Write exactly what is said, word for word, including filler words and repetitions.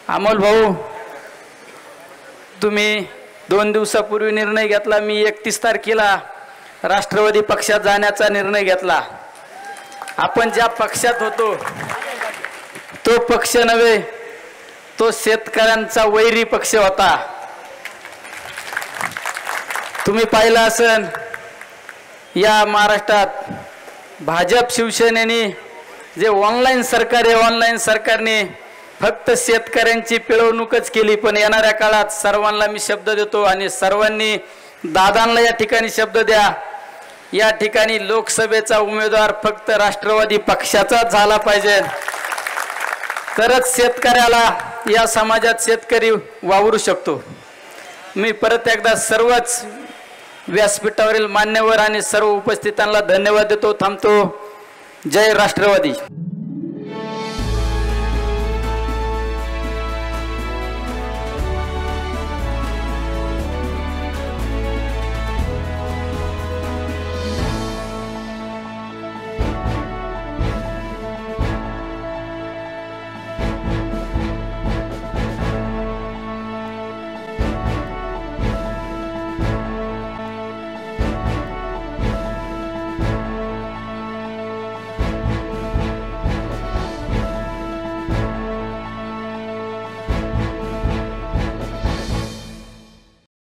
अमोल भाऊ, तुम्ही दोन दिवसापूर्वी निर्णय घेतला, मी एकतीस तारखेला राष्ट्रवादी पक्षात जाण्याचा निर्णय घेतला। आपण ज्या पक्षात होतो तो पक्ष नव्हे, तो शेतकऱ्यांचा वैरी पक्ष होता। तुम्ही पाहिलं असेल, या महाराष्ट्रात भाजप शिवसेनेने जे ऑनलाईन सरकार आहे, ऑनलाईन सरकारने फक्त शेतकऱ्यांची पिळवणूकच केली। पण येणाऱ्या काळात सर्वांना मी शब्द देतो आणि सर्वांनी दादांना या ठिकाणी शब्द द्या, या ठिकाणी लोकसभेचा उमेदवार फक्त राष्ट्रवादी पक्षाचा झाला पाहिजे, तरच शेतकऱ्याला या समाजात शेतकरी वावरू शकतो। मी परत एकदा सर्वच व्यासपीठावरील मान्यवर आणि सर्व उपस्थितांना धन्यवाद देतो, थांबतो। जय राष्ट्रवादी।